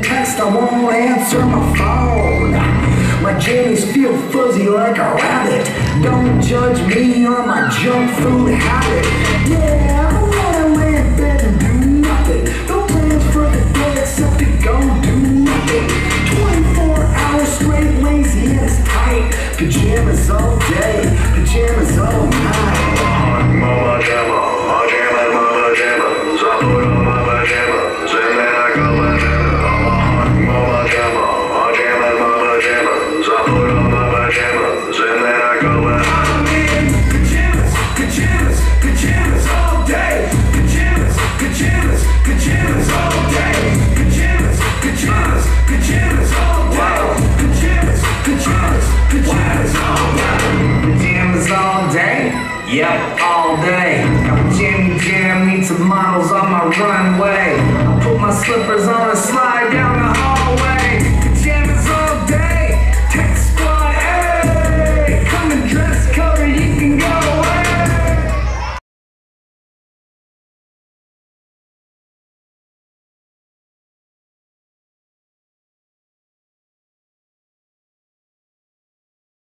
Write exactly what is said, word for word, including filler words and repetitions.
text, I won't answer my phone. My jammies feel fuzzy like a rabbit. Don't judge me on my junk food habit. Yeah, I wanna lay in bed and do nothing. No plans for the day except to go do nothing. twenty-four hours straight, lazy and it's tight. Pajamas all day, pajamas all night. My pajamas, my pajamas, my pajamas. I put on my pajamas and then I go bananas. My pajamas, my pajamas, my pajamas. I put on my pajamas and then I go bananas. I'm in pajamas, pajamas, pajamas all day. Pajamas, pajamas, pajamas all day. Pajamas, pajamas, pajamas all day. Pajamas, pajamas, pajamas all day. Pajamas all day? Yep, all day. Got Jimmy Jam, meet some models on my runway. I put my slippers on and slide down the hallway.